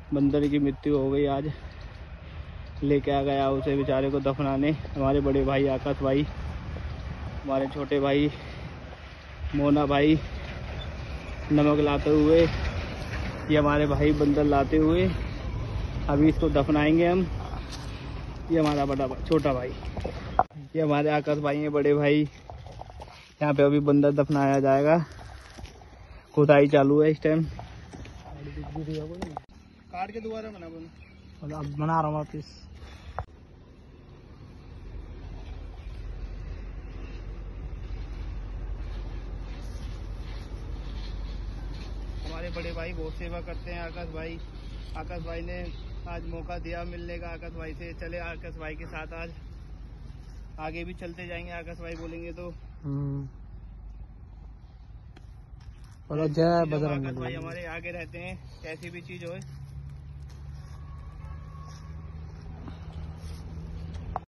बंदर की मृत्यु हो गई आज। लेके आ गया उसे बेचारे को दफनाने हमारे बड़े भाई आकाश भाई, हमारे छोटे भाई मोना भाई नमक लाते हुए, ये हमारे भाई बंदर लाते हुए अभी इसको दफनाएंगे हम। ये हमारा बड़ा छोटा भाई, ये हमारे आकाश भाई हैं बड़े भाई। यहाँ पे अभी बंदर दफनाया जाएगा, खुदाई चालू है इस टाइम। काट के दोबारा बना रहा हूँ वापिस। हमारे बड़े भाई बहुत सेवा करते हैं आकाश भाई। आकाश भाई ने आज मौका दिया मिलने का आकाश भाई से, चले आकाश भाई के साथ आज आगे भी चलते जाएंगे। आकाश भाई बोलेंगे तो जय बजरंग। आकाश भाई हमारे आगे रहते हैं, कैसी भी चीज हो।